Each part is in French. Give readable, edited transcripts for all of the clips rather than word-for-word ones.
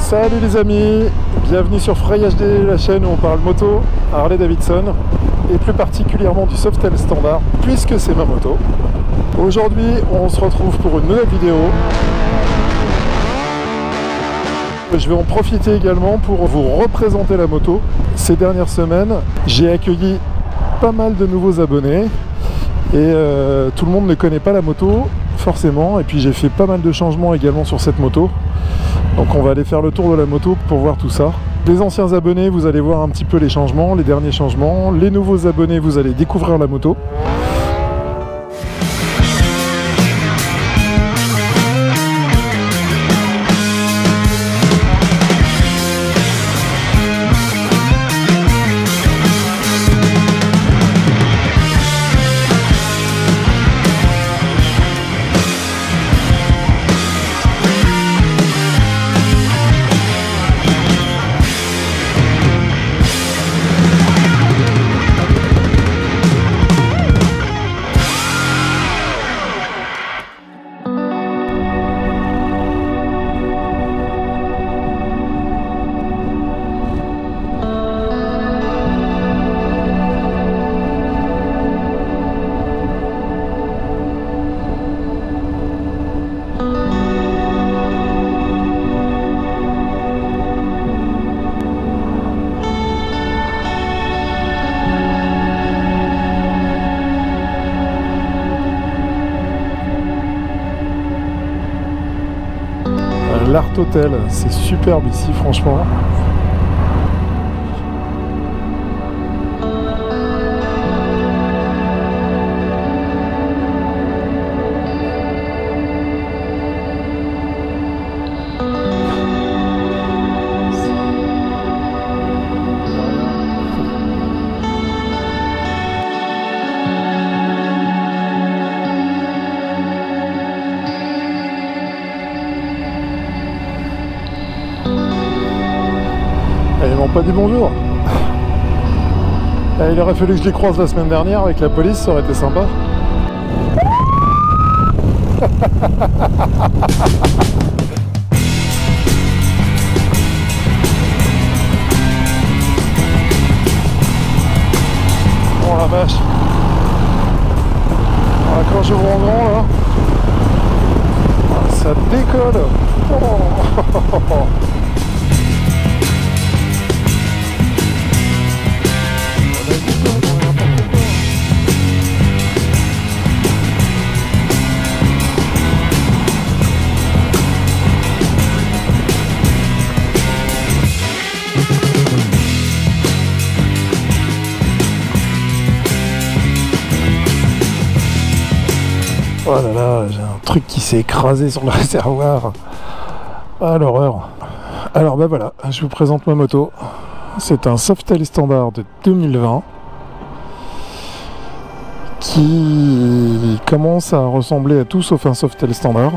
Salut les amis, bienvenue sur Frey HD, la chaîne où on parle moto, Harley Davidson et plus particulièrement du Softail Standard puisque c'est ma moto. Aujourd'hui on se retrouve pour une nouvelle vidéo. Je vais en profiter également pour vous représenter la moto. Ces dernières semaines, j'ai accueilli pas mal de nouveaux abonnés et tout le monde ne connaît pas la moto forcément, et puis j'ai fait pas mal de changements également sur cette moto. Donc on va aller faire le tour de la moto pour voir tout ça. Les anciens abonnés, vous allez voir un petit peu les changements, les derniers changements. Les nouveaux abonnés, vous allez découvrir la moto. L'Art Hotel, c'est superbe ici franchement. Ils m'ont pas dit bonjour. Il aurait fallu que je les croise la semaine dernière avec la police, ça aurait été sympa. Oh la vache. Voilà, quand je vois en grand là, ça décolle. Oh. Oh là là, j'ai un truc qui s'est écrasé sur le réservoir. Ah l'horreur. Alors bah voilà, je vous présente ma moto. C'est un Softail Standard de 2020 qui commence à ressembler à tout sauf un Softail Standard.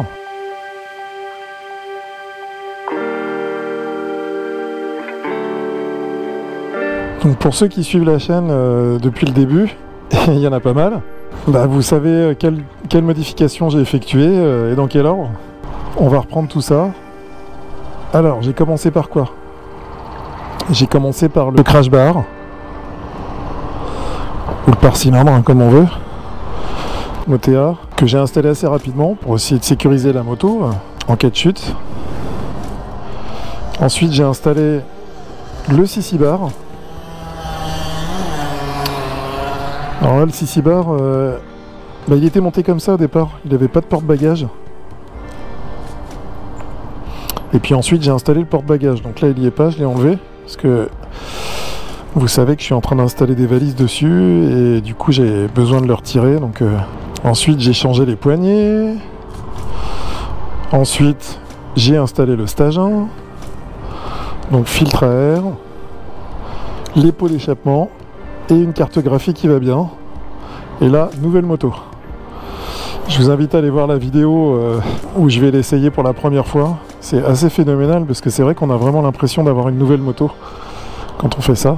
Donc pour ceux qui suivent la chaîne depuis le début, il y en a pas mal. Bah, vous savez quelle modification j'ai effectuée et dans quel ordre. On va reprendre tout ça. Alors, j'ai commencé par quoi? J'ai commencé par le crash bar. Ou le pare-cylindre, hein, comme on veut. Motea, que j'ai installé assez rapidement pour essayer de sécuriser la moto en cas de chute. Ensuite, j'ai installé le CC bar. Alors là, le CC bar, il était monté comme ça au départ, il n'avait pas de porte-bagages. Et puis ensuite j'ai installé le porte-bagages, donc là il n'y est pas, je l'ai enlevé, parce que vous savez que je suis en train d'installer des valises dessus, et du coup j'ai besoin de le retirer. Donc ensuite j'ai changé les poignées, ensuite j'ai installé le stage 1, donc filtre à air, les pots d'échappement, et une cartographie qui va bien. Et là, nouvelle moto. Je vous invite à aller voir la vidéo où je vais l'essayer pour la première fois. C'est assez phénoménal parce que c'est vrai qu'on a vraiment l'impression d'avoir une nouvelle moto quand on fait ça.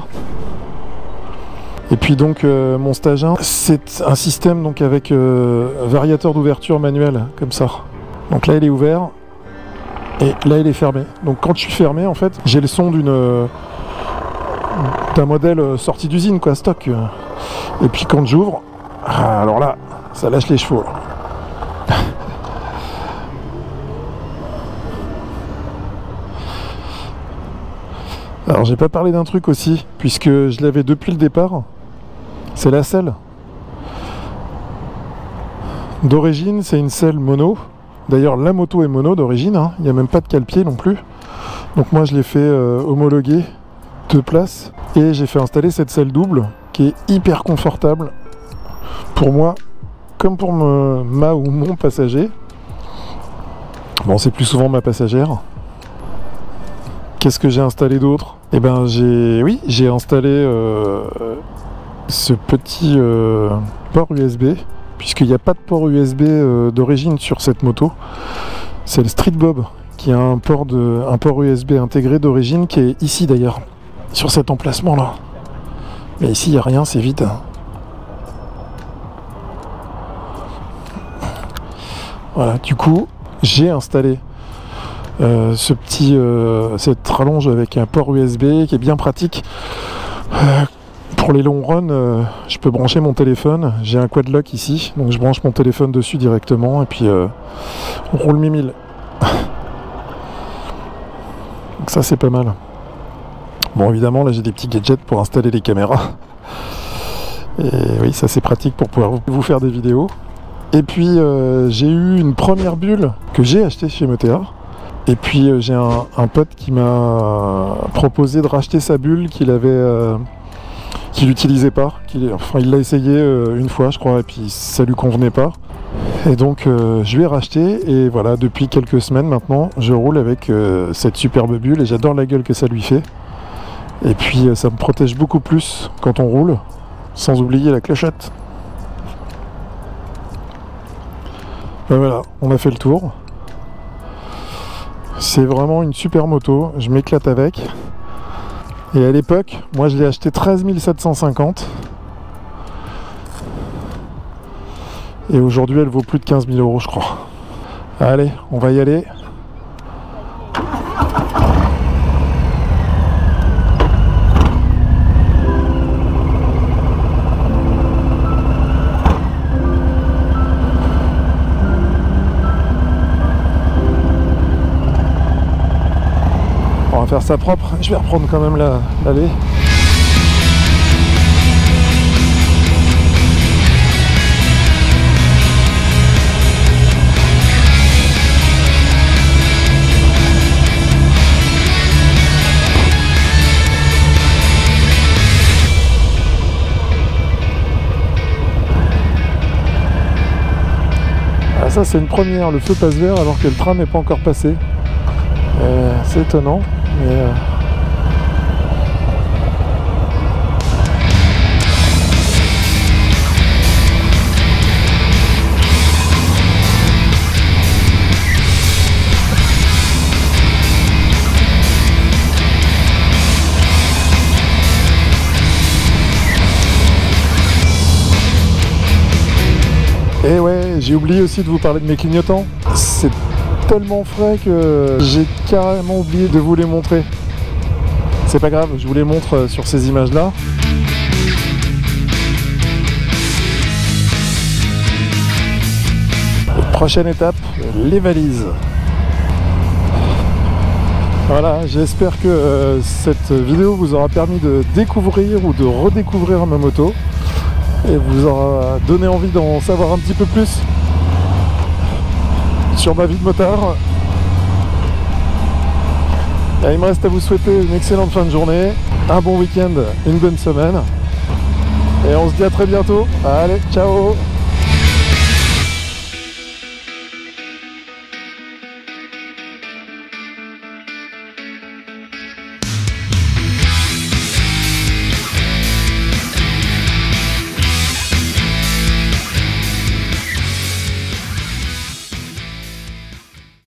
Et puis donc mon stage 1, c'est un système donc avec variateur d'ouverture manuel comme ça. Donc là il est ouvert. Et là il est fermé. Donc quand je suis fermé en fait, j'ai le son d'un modèle sorti d'usine quoi, stock. Et puis quand j'ouvre, alors là, ça lâche les chevaux. Alors j'ai pas parlé d'un truc aussi, puisque je l'avais depuis le départ, c'est la selle. D'origine c'est une selle mono, d'ailleurs la moto est mono d'origine, hein. Il n'y a même pas de cale-pied non plus. Donc moi je l'ai fait homologuer 2 places, et j'ai fait installer cette selle double, qui est hyper confortable, pour moi, comme pour ma ou mon passager. Bon c'est plus souvent ma passagère. Qu'est-ce que j'ai installé d'autre? Eh ben j'ai installé ce petit port USB, puisqu'il n'y a pas de port USB d'origine sur cette moto. C'est le Street Bob qui a un port USB intégré d'origine, qui est ici d'ailleurs, sur cet emplacement là. Mais ici il n'y a rien, c'est vide. Voilà, du coup j'ai installé cette rallonge avec un port USB qui est bien pratique. Pour les longs runs, je peux brancher mon téléphone. J'ai un quad lock ici, donc je branche mon téléphone dessus directement et puis on roule 1000. Donc ça c'est pas mal. Bon évidemment là j'ai des petits gadgets pour installer les caméras. Et oui, ça c'est pratique pour pouvoir vous faire des vidéos. Et puis j'ai eu une première bulle que j'ai achetée chez Motea. Et puis j'ai un pote qui m'a proposé de racheter sa bulle qu'il n'utilisait pas. Il l'a essayé une fois je crois, et puis ça lui convenait pas. Et donc je lui ai racheté, et voilà, depuis quelques semaines maintenant je roule avec cette superbe bulle, et j'adore la gueule que ça lui fait. Et puis ça me protège beaucoup plus quand on roule, sans oublier la clochette. Ben voilà, on a fait le tour. C'est vraiment une super moto, je m'éclate avec. Et à l'époque, moi je l'ai acheté 13 750. Et aujourd'hui elle vaut plus de 15 000 € je crois. Allez, on va y aller. On va faire ça propre, je vais reprendre quand même l'allée. Ah ça c'est une première, le feu passe vert alors que le train n'est pas encore passé. C'est étonnant, mais et ouais, j'ai oublié aussi de vous parler de mes clignotants. C'est tellement frais que j'ai carrément oublié de vous les montrer. C'est pas grave, je vous les montre sur ces images là. Prochaine étape, les valises. Voilà, j'espère que cette vidéo vous aura permis de découvrir ou de redécouvrir ma moto et vous aura donné envie d'en savoir un petit peu plus sur ma vie de motard. Et il me reste à vous souhaiter une excellente fin de journée, un bon week-end, une bonne semaine, et on se dit à très bientôt. Allez, ciao!